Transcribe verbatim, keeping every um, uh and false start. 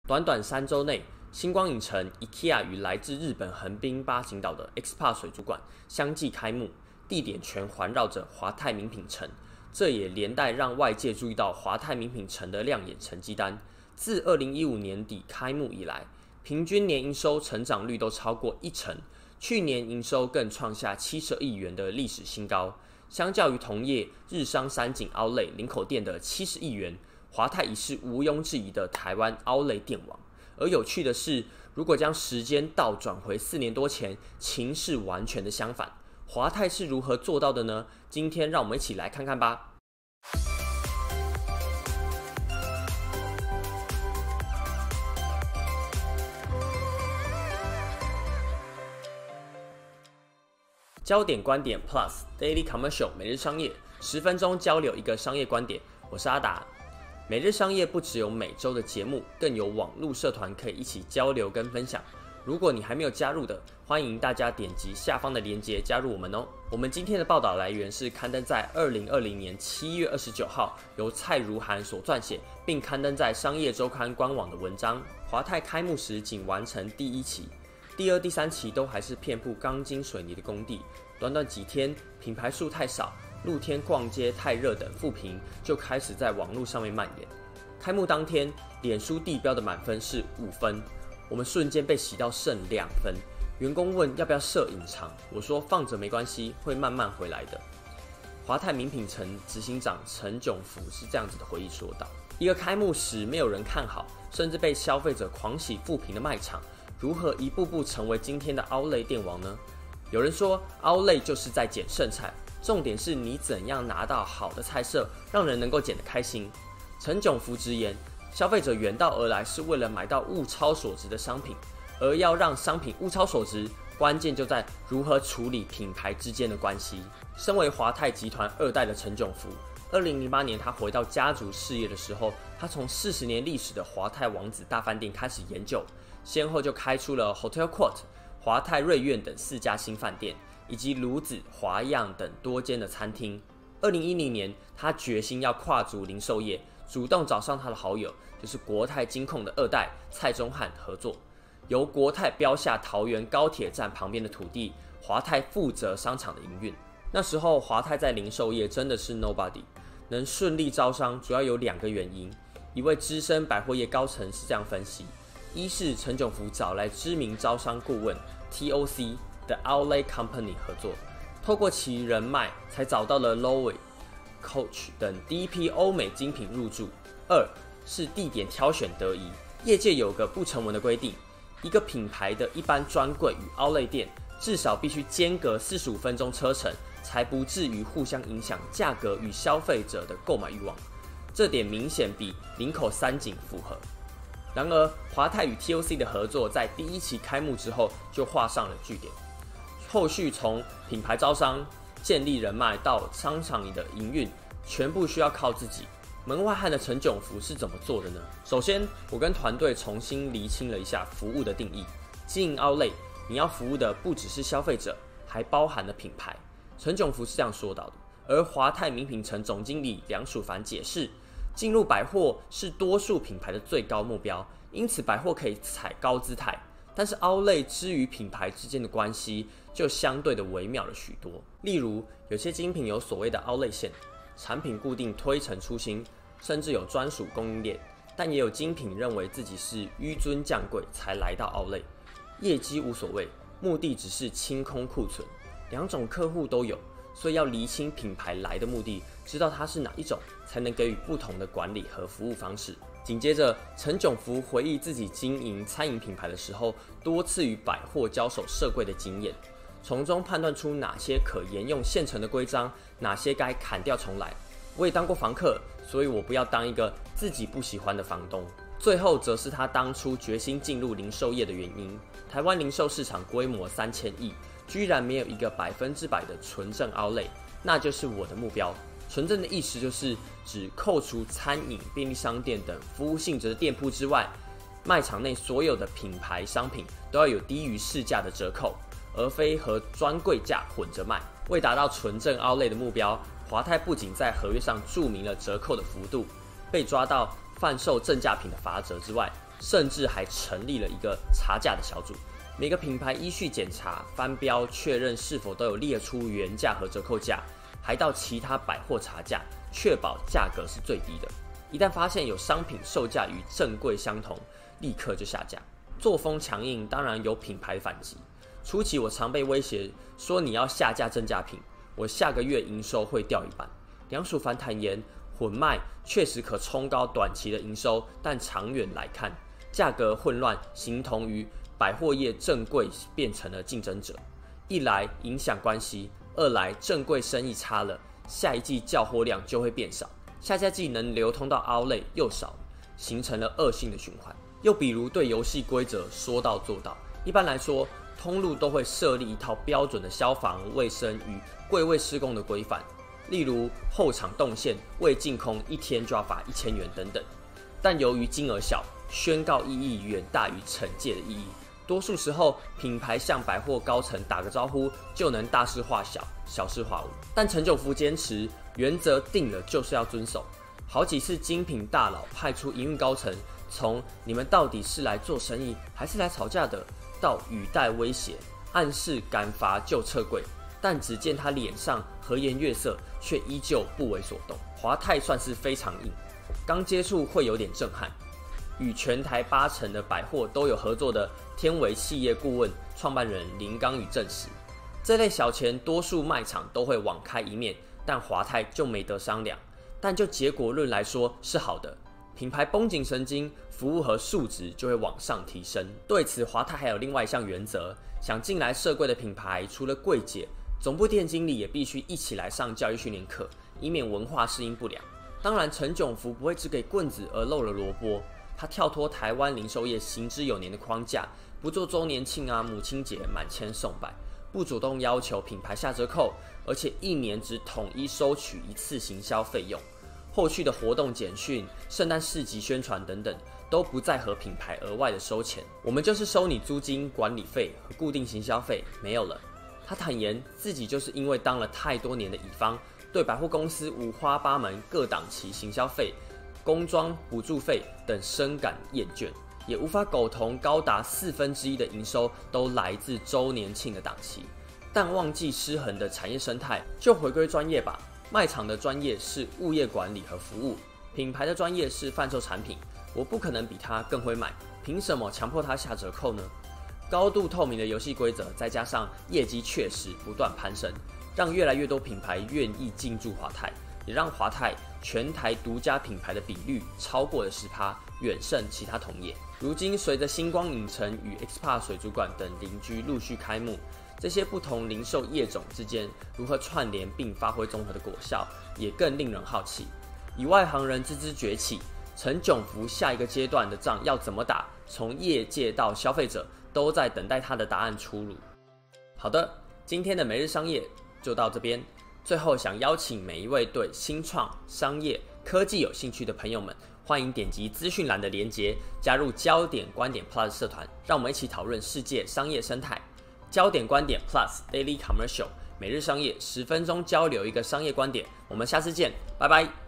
短短三周内，星光影城、IKEA 与来自日本横滨八景岛的 X P A 水族馆相继开幕，地点全环绕着华泰名品城。这也连带让外界注意到华泰名品城的亮眼成绩单。自二零一五年底开幕以来，平均年营收成长率都超过一成，去年营收更创下七十亿元的历史新高。相较于同业日商三井 Outlet 林口店的七十亿元，华泰已是毋庸置疑的台湾 Outlet 店王。而有趣的是，如果将时间倒转回四年多前，情势完全的相反。华泰是如何做到的呢？今天让我们一起来看看吧。焦点观点 Plus Daily Commercial 每日商业，十分钟交流一个商业观点。我是阿达。每日商业不只有每周的节目，更有网络社团可以一起交流跟分享。如果你还没有加入的，欢迎大家点击下方的链接加入我们哦。我们今天的报道来源是刊登在二零二零年七月二十九号，由蔡如涵所撰写，并刊登在商业周刊官网的文章。华泰开幕时仅完成第一期，第二、第三期都还是遍布钢筋水泥的工地，短短几天，品牌数太少，露天逛街太热等负评就开始在网络上面蔓延。开幕当天，脸书地标的满分是五分。我们瞬间被洗到剩两分，员工问要不要设隐藏，我说放着没关系，会慢慢回来的。华泰名品城执行长陈炯福是这样子的回忆说道：一个开幕时没有人看好，甚至被消费者狂喜负评的卖场，如何一步步成为今天的 Outlet 店王呢？有人说 Outlet 就是在捡剩菜，重点是你怎样拿到好的菜色，让人能够捡得开心。陈炯福直言，消费者远道而来是为了买到物超所值的商品，而要让商品物超所值，关键就在如何处理品牌之间的关系。身为华泰集团二代的陈炯福，二零零八年他回到家族事业的时候，他从四十年历史的华泰王子大饭店开始研究，先后就开出了 Hotel Court、华泰瑞苑等四家新饭店，以及卢子、华样等多间的餐厅。二零一零年，他决心要跨足零售业，主动找上他的好友，就是国泰金控的二代蔡宗翰合作，由国泰标下桃园高铁站旁边的土地，华泰负责商场的营运。那时候华泰在零售业真的是 nobody， 能顺利招商主要有两个原因。一位资深百货业高层是这样分析：一是陈炯福找来知名招商顾问 T O C 的 Outlet Company 合作，透过其人脉才找到了 Loewe、Coach 等第一批欧美精品入驻。二是地点挑选得宜，业界有个不成文的规定，一个品牌的一般专柜与 Outlet 店至少必须间隔四十五分钟车程，才不至于互相影响价格与消费者的购买欲望。这点明显比林口三井符合。然而，华泰与 T O C 的合作在第一期开幕之后就画上了句点，后续从品牌招商、建立人脉到商场里的营运，全部需要靠自己。门外汉的陈炯福是怎么做的呢？首先，我跟团队重新厘清了一下服务的定义。经营 Outlet， 你要服务的不只是消费者，还包含了品牌。陈炯福是这样说到的。而华泰名品城总经理梁曙凡解释，进入百货是多数品牌的最高目标，因此百货可以采高姿态。但是 Outlet 之于品牌之间的关系就相对的微妙了许多。例如，有些精品有所谓的 Outlet 线，产品固定推陈出新，甚至有专属供应链，但也有精品认为自己是纡尊降贵才来到 Outlet， 业绩无所谓，目的只是清空库存，两种客户都有，所以要厘清品牌来的目的，知道它是哪一种，才能给予不同的管理和服务方式。紧接着，陈炯福回忆自己经营餐饮品牌的时候，多次与百货交手设柜的经验，从中判断出哪些可沿用现成的规章，哪些该砍掉重来。我也当过房客，所以我不要当一个自己不喜欢的房东。最后则是他当初决心进入零售业的原因。台湾零售市场规模三千亿，居然没有一个百分之百的纯正 Outlet， 那就是我的目标。纯正的意思就是指扣除餐饮、便利商店等服务性质的店铺之外，卖场内所有的品牌商品都要有低于市价的折扣，而非和专柜价混着卖。为达到纯正 Outlet 的目标，华泰不仅在合约上注明了折扣的幅度，被抓到贩售正价品的罚则之外， 甚至还成立了一个查价的小组。每个品牌依序检查、翻标，确认是否都有列出原价和折扣价，还到其他百货查价，确保价格是最低的。一旦发现有商品售价与正柜相同，立刻就下架。作风强硬，当然有品牌反击。初期我常被威胁说你要下架正价品，我下个月营收会掉一半。梁淑凡坦言，混卖确实可冲高短期的营收，但长远来看，价格混乱形同于百货业正柜变成了竞争者。一来影响关系，二来正柜生意差了，下一季叫货量就会变少，下下季能流通到 outlet 又少，形成了恶性的循环。又比如对游戏规则说到做到，一般来说，通路都会设立一套标准的消防、卫生与柜位施工的规范，例如后场动线未净空一天就要罚一千元等等。但由于金额小，宣告意义远大于惩戒的意义。多数时候，品牌向百货高层打个招呼就能大事化小，小事化无。但陈炯福坚持原则定了就是要遵守，好几次精品大佬派出营运高层，从你们到底是来做生意还是来吵架的，到语带威胁，暗示敢罚就撤柜。但只见他脸上和颜悦色，却依旧不为所动。华泰算是非常硬，刚接触会有点震撼。与全台八成的百货都有合作的天维企业顾问创办人林刚宇证实，这类小钱多数卖场都会网开一面，但华泰就没得商量。但就结果论来说是好的，品牌绷紧神经，服务和数值就会往上提升。对此，华泰还有另外一项原则，想进来设柜的品牌，除了柜姐，总部店经理也必须一起来上教育训练课，以免文化适应不良。当然，陈炯福不会只给棍子而漏了萝卜。他跳脱台湾零售业行之有年的框架，不做周年庆啊、母亲节满千送百，不主动要求品牌下折扣，而且一年只统一收取一次行销费用，后续的活动简讯、圣诞市集宣传等等，都不再和品牌额外的收钱，我们就是收你租金、管理费和固定行销费，没有了。他坦言自己就是因为当了太多年的乙方，对百货公司五花八门各档期行销费、工装补助费等深感厌倦，也无法苟同高达四分之一的营收都来自周年庆的档期。但忘记失衡的产业生态，就回归专业吧。卖场的专业是物业管理和服务，品牌的专业是贩售产品。我不可能比他更会买，凭什么强迫他下折扣呢？高度透明的游戏规则，再加上业绩确实不断攀升，让越来越多品牌愿意进驻华泰，也让华泰全台独家品牌的比率超过了 百分之十， 远胜其他同业。如今随着星光影城与 X P A 水族馆等邻居陆续开幕，这些不同零售业种之间如何串联并发挥综合的果效，也更令人好奇。以外行人之姿崛起，陈炯福下一个阶段的仗要怎么打，从业界到消费者都在等待他的答案出炉。好的，今天的每日商业就到这边。最后想邀请每一位对新创、商业、科技有兴趣的朋友们，欢迎点击资讯栏的连结，加入焦点观点 Plus 社团，让我们一起讨论世界商业生态。焦点观点 Plus Daily Commercial 每日商业十分钟交流一个商业观点，我们下次见，拜拜。